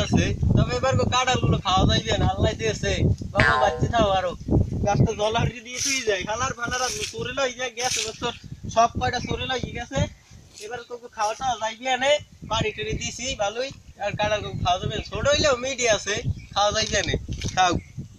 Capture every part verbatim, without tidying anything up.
আছে, তবে এবার কাঁঠালগুলো খাওয়া যাইবে না, আল্লাহ দিয়েছে বাবা বাচ্চা থাও আরো গাছটা জলাহারি দিয়ে তুই যায় খালার ফালার চুরি লই যায় গেছে বছর সব কয়টা চুরি লই গেছে। এবার তোকে খাওয়াটা যাইবি আনে বাড়ি টেড়ে দিছি ভালোই, আর কাঁঠাল খাওয়া যাবে ছোট হইলেও মিডি আছে, খাওয়া যাইবে আনে খাও।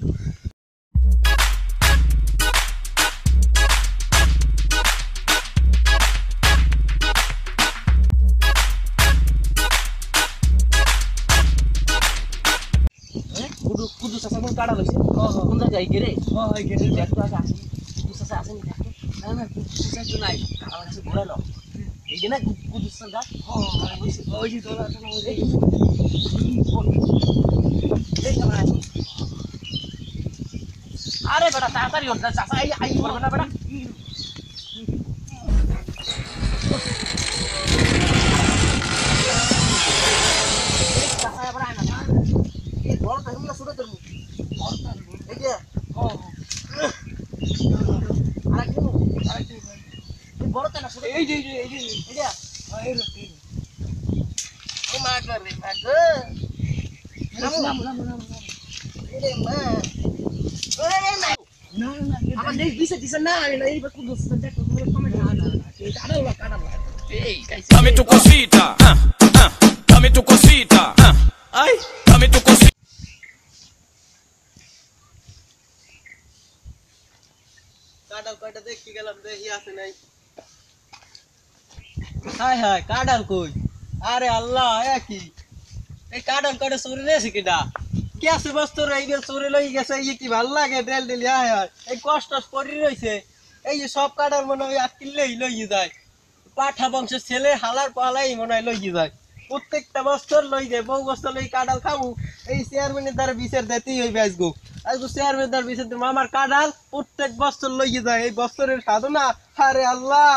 কুদু কুদু চাচা কোন কাটা লইছে কোন জায়গায় গেরে হ্যাঁ এই গেরে দেখতো আগে আসে কুদু চাচা আসেনি দেখতো না না কুদু চাচা তো নাই আমার কাছে ঘোরালো এই যে না কুদু চাচা হ্যাঁ ওই ওই যে তোলা আছে না ওই যে এই কেমন আছে আরে বেটা তাড়াতাড়ি ওঠ চাচা এই আই করবে না বেটা চাচা এবার আয় না বড় টাইমটা শুরু করব এই যে ও আরেকটু আরেকটু এই বড়টা না শুরু এই যে এই যে এই যে এই যে এই রকি ও মা করে মা গো নাম নাম নাম নাম এই মা ওরে মা না না আমার দেখ দিছে দিছে না এই বা কুদু দেখ তোমার কমেন্ট না না এই কাড়ালা কাড়ালা এই dame tu cosita ah ah dame tu cosita ah ay dame tu cosita কাঁঠাল কয়টা দেখতে গেলাম দেখি আছে নাই, হায় হায় কাঁঠাল কই, আরে আল্লাহ একই এই কাঁঠাল কয়টা চুরি নিয়েছে কিনা কি আছে বস্তু এইবার চুরি লই গেছে, এই কি ভাল লাগে ডেল ডেলি হায় হায় এই কষ্ট পড়ি রয়েছে, এই যে সব কাঁঠাল মনে হয় আটকিলেই লই যায়, পাঠা বংশের ছেলে হালার পালাই মনে হয় লই যায়, প্রত্যেকটা বছর লই যায়, বহু বছর লই কাঁঠাল খাবো এই চেয়ারম্যানের দ্বারা বিচার দিতেই হইবে আজগো আজগো চেয়ারম্যানের দ্বারা বিচার দিব আমার কাঁঠাল প্রত্যেক বছর লই যায়, এই বছরের সাধনা আরে আল্লাহ।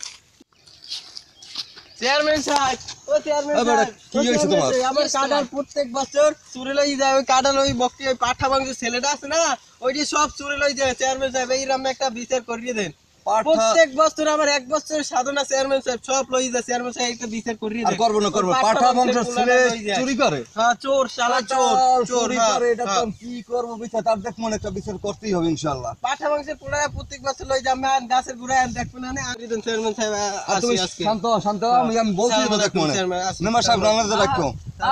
চেয়ারম্যান সাহেব ও চেয়ারম্যান সাহেব কি হইছে তোমার, আমার কাঁঠাল প্রত্যেক বছর চুরি লই যায়, ওই কাঁঠাল ওই বক্তি ওই পাঠা বংশের ছেলেটা আছে না ওইটি সব চুরি লই যায়, চেয়ারম্যান সাহেব এইরকম একটা বিচার করিয়ে দেন, প্রত্যেক বছর আমার এক বছরের সাধনা চেয়ারম্যান সাহেব সব লই যায়, চেয়ারম্যান সাহেব একটা বিচার করিয়ে দেন। আর করব না করব পাঠা বংশের ছেলে চুরি করে, হ্যাঁ চোর শালা চোর চুরি করে, এটা তো কি করব বিচার তার দেখ মনে একটা বিচার করতেই হবে ইনশাআল্লাহ। পাঠা বংশের পুরায় প্রত্যেক বছর লই যায়, আমি গাছের গোড়ায় আর দেখব না আর দিন চেয়ারম্যান সাহেব আসি আজকে শান্ত শান্ত আমি আমি বলছি তো দেখ মনে মেম্বার সাহেব রানাতে রাখো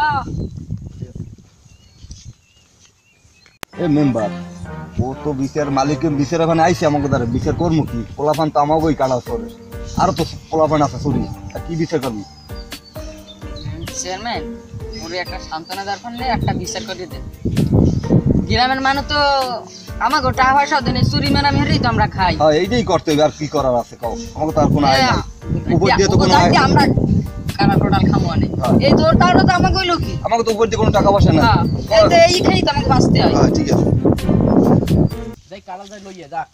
এ মেম্বার ও তো বিচার মালিকের বিচার ওখানে আইছে আমাকে দ্বারা বিচার করবো কি পোলাপান তো আমাকেই কাটা করে আরো তো পোলাপান আছে চুরি কি বিচার করবি চেয়ারম্যান ওরে একটা সান্ত্বনা দরকার নেই একটা বিচার করে দেন, গ্রামের মানুষ তো আমাকে টাকা পয়সা দেন চুরি মেরা মেরেই তো আমরা খাই, হ্যাঁ এইটাই করতে হবে আর কি করার আছে কও আমাকে তো আর কোনো আয় নাই উপর দিয়ে তো কোনো আয় আমরা কানা টোটাল খামো আনে এই তোর তাহলে তো আমাকে হইলো কি আমাকে তো উপর দিয়ে কোনো টাকা পয়সা নাই হ্যাঁ এই খাই তো আমাকে বাঁচতে হয়, হ্যাঁ ঠিক আছে যাই কাড়াল যাই লইয়া যা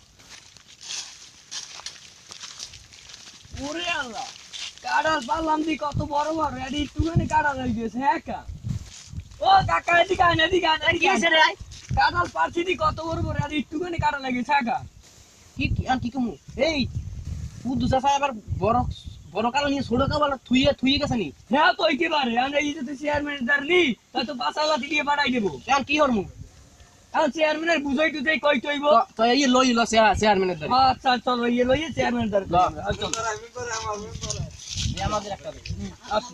ওরে আল্লাহ কাড়াল পারলাম দি কত বড় বড় রেডি তুই কাড়াল হয়ে গেছে হ্যাঁ কা ও কাকা এদিকে আয় এদিকে আয় কি আছে রে কাড়াল পারছি দি কত বড় বড় রেডি তুই কাড়াল লাগেছে হ্যাঁ কা কি আর কি কমু এই কুদু চাচা আবার বড় বড় কালো নিয়ে ছোট কালো থুইয়ে থুইয়ে গেছে নি হ্যাঁ তো একেবারে আমরা এই যে তুই চেয়ারম্যান দাঁড়লি তা তো পাঁচ হাজার দিয়ে বাড়াই দেবো এখন কি হরমু এখন চেয়ারম্যানের বুঝাই টুঝাই কই তৈব তো এই লই লো চেয়ারম্যানের দাঁড়ি আচ্ছা চলো এই লই চেয়ারম্যানের দাঁড়ি আমাদের একটা আসুন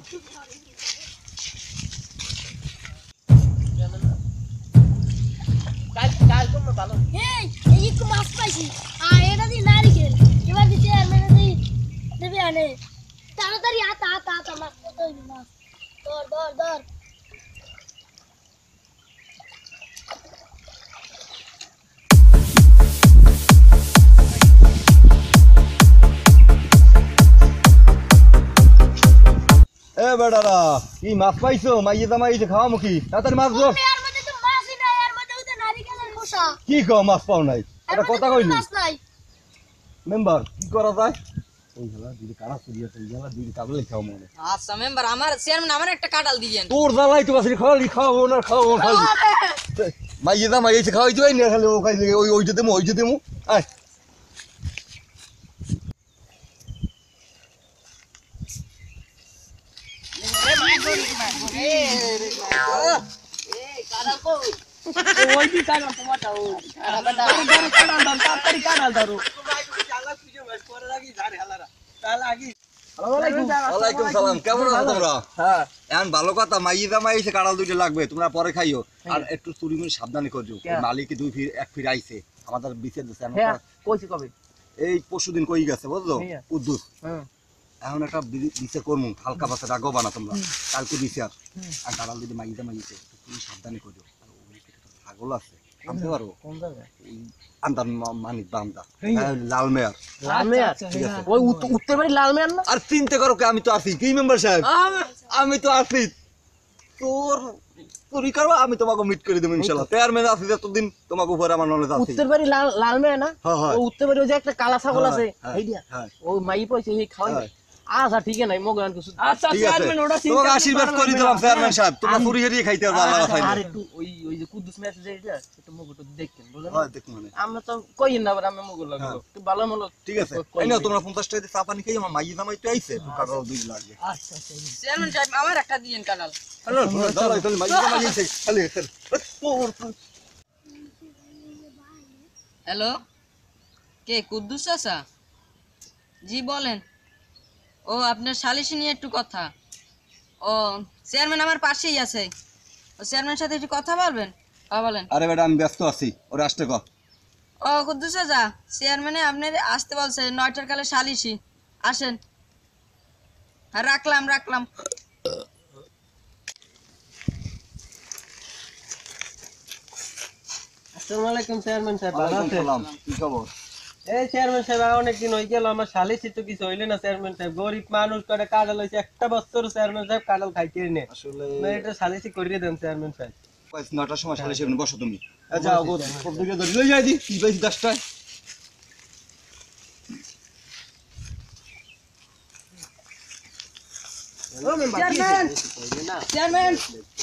কাল কাল কোন ভালো এই এই একটু মাছ পাইছি আ এটা দি নারিকেল এবার দি চেয়ারম্যান দি দেবে আনে তাড়াতাড়ি আতা আতা আতা মাছ কতই মাছ ধর ধর ধর এ বেটারা কি মাছ পাইছো মাইয়ে জামাইছে খাওয়া মুখি তাড়াতাড়ি মাছ ধর এর মধ্যে তো মাছই নাই এর মধ্যে তো নারিকেলের খোসা কি কও মাছ পাও নাই এটা কথা কইলি মাছ নাই মেম্বার কি করা যায় ওই গলা দিদি কাড়া চুরিয়া তুই গলা দিদি কাবলে খাও মনে আচ্ছা মেম্বার আমার চেয়ারম্যান আমার একটা কাটাল দিয়েন তোর জ্বালাই তো বাসি খাওয়ালি খাও না খাও খালি মাইয়ে জামাইছে খাওয়াই তুই না খালি ও খাইলে ওই ওই যেতে মো ওই যেতে মো আয় ওই কি কাটাল তোমারটা ওই ধরো, ধরো, কাটাল ধরো তাড়াতাড়ি কাটাল ধরো ওয়ালাইকুম সালাম, কেমন আছো তোমরা? হ্যাঁ এখন ভালো কথা, মাইয়ে জামাই এসে কাঁড়াল দুইটা লাগবে, তোমরা পরে খাইও। আর একটু চুরি মুড়ি সাবধানে করছো, কেন? মালিক দুই ফির এক ফির আইছে আমাদের বিচের দিচ্ছে। হ্যাঁ কইছি কবে এই পরশুদিন কই গেছে বুঝলো, হ্যাঁ। উদ্দুস। হ্যাঁ এখন একটা বিচে করমু, হালকা পাশে রাখো বানা তোমরা, কালকে দিছে। আর আর কাঁড়াল যদি মাইয়ে জামাই এসে তুমি সাবধানে করছো। আর ওই একটা ছাগল আছে, আনতে পারো? কোন জায়গায় ওই আন্দার মানিক বান্দা, হ্যাঁ। হ্যাঁ, লাল মেয়ার। লাল মেয়ার ঠিক আছে। ওই উত্তর উত্তর বাড়ি লাল মেয়ার না আর চিন্তা করো কে, আমি তো আছি কি মেম্বার সাহেব, আমি তো আছি। তোর চুরি করবা, আমি তোমাকে মিট করে দেবো ইনশাল্লাহ। চেয়ারম্যান আছি যতদিন, তোমাকে উপরে আমার নলেজ আছে। উত্তর বাড়ি লাল লাল মেয়ার না হ্যাঁ, হ্যাঁ। ও উত্তর বাড়ি ওই যে একটা কালা ছাগল হ্যাঁ, আছে হ্যাঁ, এইটা হ্যাঁ। ও মাই পয়সা এই খাওয়াই হ্যাঁ। আচ্ছা ঠিক আছে নাই মগান কিছু আচ্ছা ঠিক আছে, তোমাকে আশীর্বাদ করে দিলাম চেয়ারম্যান সাহেব, তোমরা চুরি হারিয়ে খাইতে পারবে আল্লাহ রাখাই। আর একটু ওই ওই যে কুদ্দুস ম্যাচ যে এটা একটু মগটো দেখেন বুঝলেন হয় দেখুন মানে। আমরা তো কইন না আবার আমরা মগল লাগলো হ্যাঁ। একটু ভালো মলো ঠিক আছে, এই নাও তোমরা পঞ্চাশ টাকা দিয়ে চা পানি খাই, আমার মাইয়ে জামাই তো আইছে, তো কাটাল দুই লাগবে। আচ্ছা আচ্ছা চেয়ারম্যান সাহেব আমার একটা দিয়েন কাটাল হ্যালো, দাঁড়াও, তাহলে মাইয়ে জামাই আইছে, খালি খালি। হ্যালো কে কুদ্দুস চাচা? জি বলেন। ও আপনার সালিশি নিয়ে একটু কথা। ও চেয়ারম্যান আমার পাশেই আছে, ও চেয়ারম্যানের সাথে একটু কথা বলবেন? হ্যাঁ বলেন। আরে বেটা আমি ব্যস্ত আছি, ওরে আসতে কর। ও কুদ্দুস চাচা, চেয়ারম্যানে আপনার আসতে বলছে নয়টার কালে সালিশি, আসেন। হ্যাঁ রাখলাম রাখলাম। আসসালামু আলাইকুম চেয়ারম্যান সাহেব, ভালো ওয়ালাইকুম আছেন? সালাম, কি খবর? এই চেয়ারম্যান সাহেব অনেকদিন হয়ে গেল, আমার সালিসি তো কিছু হইলে না চেয়ারম্যান সাহেব। গরিব মানুষ করে কাঁঠাল হয়েছে একটা বছর চেয়ারম্যান সাহেব কাঁঠাল খাইতে নে, আসলে এটা সালিসি করিয়ে দেন চেয়ারম্যান সাহেব। কয়েক নটার সময় সালিশ হবে, বসো তুমি। এ যাও গো, সব দিকে ধরে লই যাই দি, কি পাইছি দশটায়। চেয়ারম্যান চেয়ারম্যান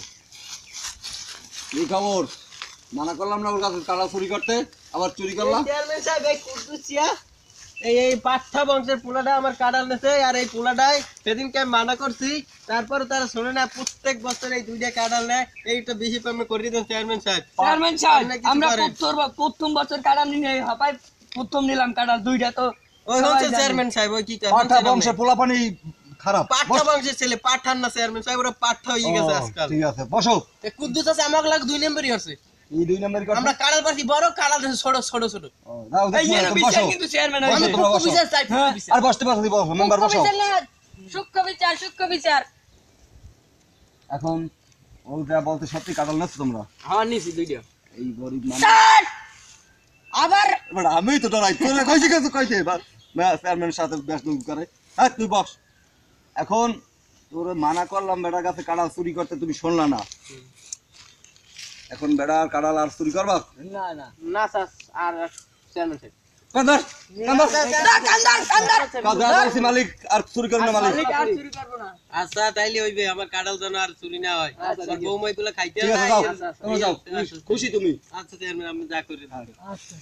কি খবর? মানা করলাম না ওর কাছে কাঁড়াল চুরি করতে, আবার চুরি করলাম। চেয়ারম্যান সাহেব এই কুদ্দুসিয়া এই এই পাঠা বংশের পোলাটা আমার কাঁঠাল নেছে, আর এই পোলাটাই সেদিনকে আমি মানা করছি, তারপরে তারা শোনে না, প্রত্যেক বছর এই দুইটা কাঁঠাল নেয়, এইটা বেশি পেমেন্ট করিয়ে দেন চেয়ারম্যান সাহেব। চেয়ারম্যান সাহেব আপনি কিছু আমরা করেন। প্রথম প্রথম বছর কাটাল নিয়ে হাপাই প্রথম নিলাম কাটাল দুইটা তো ওই সবাই হচ্ছে জানে। চেয়ারম্যান সাহেব, ওই কি পাঠা বংশের পোলাপানি খারাপ। পাঠা বংশের ছেলে, পাঠান না চেয়ারম্যান সাহেব, ওরা পাঠা হয়ে গেছে আজকাল। ঠিক আছে, বসো। এই কুদ্দুস আছে আমাকে লাগ দুই নম্বরই আছে, এই দুই নম্বর কথা। আমরা কাঁঠাল পাচ্ছি বড়, কাঁঠাল আছে ছোট ছোট ছোট। ও, দাও এই দেখো, এর বসো। বিচার কিন্তু চেয়ারম্যান বসো, হইছে তোমরা খুব বসো। বিচার চাই, খুব হ্যাঁ। বিচার। আর বসতে বসতে বসো, মেম্বার বসো। বিচার না, সূক্ষ্ম বিচার সূক্ষ্ম বিচার। এখন ও যা বলতে সত্যি কাঁঠাল নেছো তোমরা? হ্যাঁ নিছি দুইটা এই গরিব মানুষ। স্যার, আবার এবার আমি তো ডরাই, তোরা কইছি কিছু কইতে, এবার চেয়ারম্যানের সাথে ব্যস্ত করে। হ্যাঁ তুই বস। এখন তোর মানা করলাম বেটার কাছে কাঁড়াল চুরি করতে, তুমি শুনলা না। এখন বেড়ার কাঁড়াল আর চুরি করবা? না না না স্যার আর চেয়ারম্যান সাহেব কান্দার কান্দার কান্দার কান্দার কাঁদা বলছি মালিক, আর চুরি করবে না মালিক। আর চুরি করব না আচ্ছা তাইলে হইবে, আমার কাঁঠাল যেন আর চুরি না হয়, আচ্ছা, আর বৌমাই গুলো খাইতে ঠিক আছে, না। যাও আচ্ছা, তোমরা যাও, তুমি খুশি তুমি? আচ্ছা চেয়ারম্যান, আমি যা করি। আচ্ছা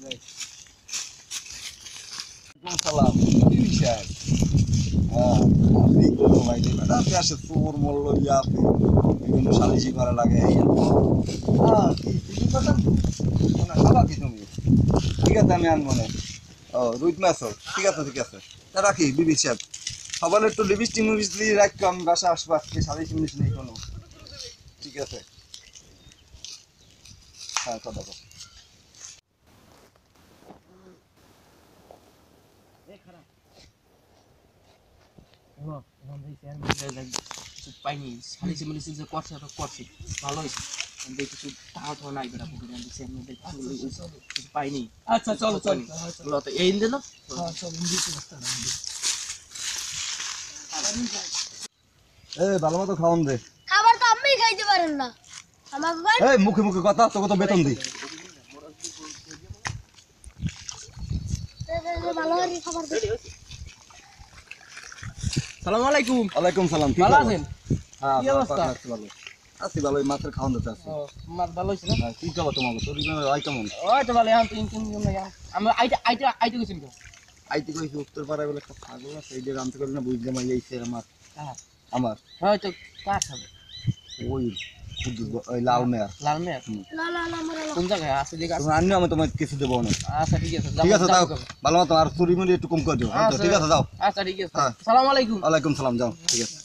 সালাম কি বিষয়? হ্যাঁ আপনি কোনো ভাই দেবেন না, দেশে চোর মল্ল ইয়া আছে, বিভিন্ন সালিশি করা লাগে। হ্যাঁ কি কি কথা না, খাবা কি তুমি? ঠিক আছে আমি আনবো না। ও রুইট মাছ, ঠিক আছে ঠিক আছে, তা রাখি বিবি সাহেব। সবার একটু লিপস্টিক মিপস্টিক রাখতো, আমি বাসা আসবো আজকে, সালিশি মিনিস নেই কোনো। ঠিক আছে, হ্যাঁ কথা বল। পাইনি সালিসি মিলিসি যে করছে তো করছে ভালো হয়েছে, আমি কিছু টাকা তো নাই বেটা পুকুরে আমি দেখছি আমি কিছু পাইনি। আচ্ছা চলো চলো তো এই দিন এ ভালো মতো খাওয়ান দে। খাবার তো আপনি খাইতে পারেন না, আমাকে কয় এই মুখে মুখে কথা, তোকে তো বেতন দিই। দে, দে, দে, ভালো করে খাবার দে। সালাম আলাইকুম ওয়ালাইকুম সালাম, কি ভালো খবর? আছেন? হ্যাঁ কি ভালো, অবস্থা? আছি ভালো আছি ভালো, এই মাছের খাওয়ান দিতে আছি। মার ভালো হয়েছে না? হ্যাঁ, কি খবর তোমার? তোর আই কেমন? ওই তো ভালো এখন তো ইনকাম না আমরা আইটা আইটা আইটা গেছি তো আইতে কইছি উত্তর পাড়ায় বলে একটা ছাগল আছে, এই যে রামতে করি না বুঝতে মাই আইছে আমার হ্যাঁ আমার হয়তো কাজ হবে ওই ওই লাল মেয়ার লাল মেয়ে লা লা লা মারা লা কোন জায়গায় আছে লিখা আছে? তুমি আনিও আমি তোমাকে কিছু দেবো না আচ্ছা ঠিক আছে ঠিক আছে যাবো, যাও যাবো। ভালো মতো আর চুরি মুড়ি একটু কম করে দিও হ্যাঁ, তো ঠিক আছে যাও আচ্ছা ঠিক আছে হ্যাঁ। সালাম আলাইকুম। ওয়ালাইকুম সালাম যাও ঠিক আছে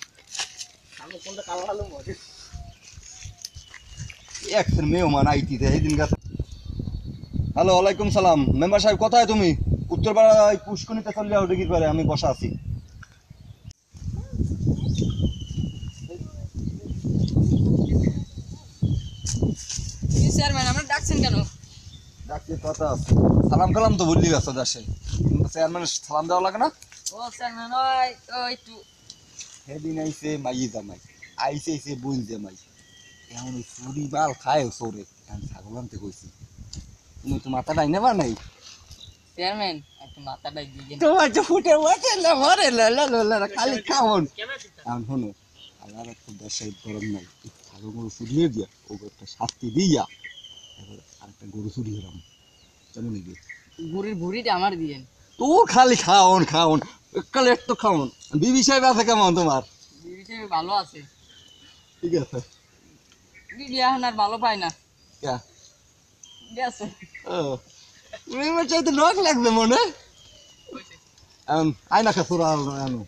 একজন মেহমান আইতিতে সেদিন গেছে হ্যালো ওয়ালাইকুম সালাম মেম্বার সাহেব কোথায় তুমি উত্তরপাড়ায় পুষ্কনিতে চলে যাও ডিগির পারে আমি বসা আছি কি চেয়ারম্যান আমরা ডাকছেন কেন? ডাক্তার কথা আছে সালাম কালাম তো বললি গেছো দেশে চেয়ারম্যানের সালাম দেওয়া লাগে না ও চেয়ারম্যান ওই ও একটু সেদিন আইসে মাইয়ে জামাই আইসে আইসে বুঝ জামাই এমন ওই চুরি মাল খায় সরে আমি ছাগল আনতে কইছি তুমি তো মাথা ডাই নেবা নাই চেয়ারম্যান একটু মাথাটা দিয়ে তোমার যে ফুটে ওঠে না মরে না লা লা লা খালি খাওন এখন শোনো আল্লাহর একটা দেশের গরম নাই ছাগল গরু চুরিয়ে দিয়া ও একটা শাস্তি দিয়া এবার আরেকটা গরু চুরি হলাম কেমন হইবে বুড়ির বুড়িটা আমার দিয়েন। তো খালি খাওন খাওন কালে একটু খাওন বিবি সাহেব আছে কেমন তোমার বিবি সাহেব ভালো আছে। ঠিক আছে বিবি এখন আর ভালো পায় না কে গেছে। ও মেয়ের চাইতে নখ লাগবে মনে এখন আয়না খা তোরা আনো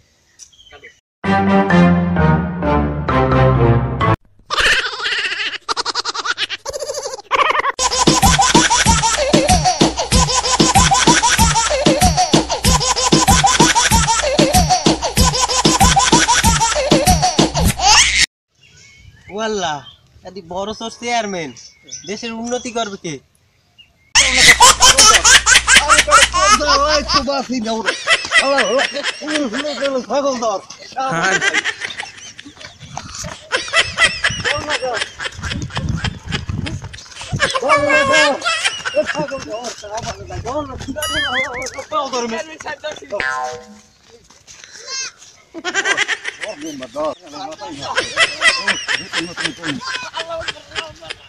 ওয়াল্লাহ এদি বড় সর চেয়ারম্যান দেশের উন্নতি করবে কে ছাগল ধর আল্লাহ